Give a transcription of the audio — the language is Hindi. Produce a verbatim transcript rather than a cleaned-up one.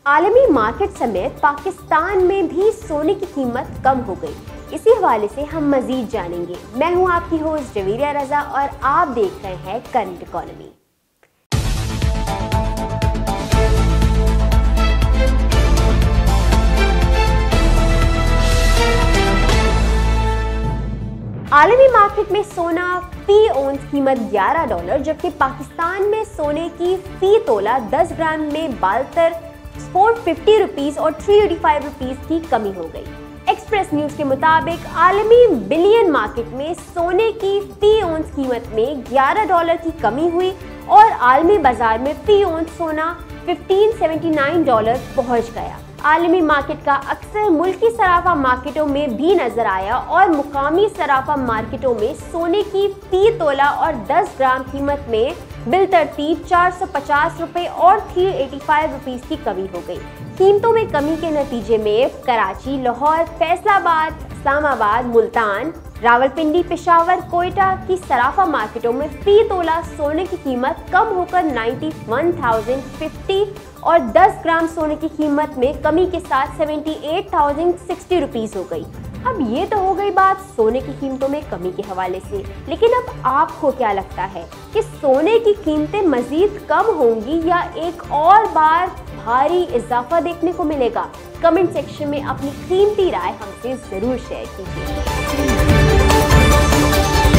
आलमी मार्केट समेत पाकिस्तान में भी सोने की कीमत कम हो गई। इसी हवाले से हम मजीद जानेंगे। मैं हूं आपकी होस्ट जवीरिया रजा और आप देख रहे हैं करंट इकोनॉमी। आलमी मार्केट में सोना फी औंस कीमत ग्यारह डॉलर, जबकि पाकिस्तान में सोने की फी तोला दस ग्राम में बालतर चार सौ पचास रुपीस और तीन सौ पचासी रुपीस की कमी हो गई। एक्सप्रेस न्यूज के मुताबिक आलमी बिलियन मार्केट में सोने की फी औंस कीमत में ग्यारह डॉलर की कमी हुई और आलमी बाजार में फी औंस सोना पंद्रह सौ उन्यासी डॉलर पहुंच गया। आलमी मार्केट का अक्सर मुल्की सराफा मार्केटों में भी नजर आया और मुकामी सराफा मार्केटों में सोने की फी तोला और दस ग्राम कीमत में बिलतरतीब चार सौ पचास रुपए और तीन सौ पचासी रुपीस की कमी हो गई। कीमतों में कमी के नतीजे में कराची, लाहौर, फैसलाबाद, इस्लामाबाद, मुल्तान, रावलपिंडी, पेशावर, कोयटा की सराफा मार्केटों में फी तोला सोने की कीमत कम होकर इक्यानवे हज़ार पचास और दस ग्राम सोने की कीमत में कमी के साथ अठहत्तर हज़ार साठ रुपीस हो गई। अब ये तो हो गई बात सोने की कीमतों में कमी के हवाले से, लेकिन अब आपको क्या लगता है कि सोने की कीमतें मजीद कम होंगी या एक और बार भारी इजाफा देखने को मिलेगा? कमेंट सेक्शन में अपनी कीमती राय हमसे जरूर शेयर कीजिए।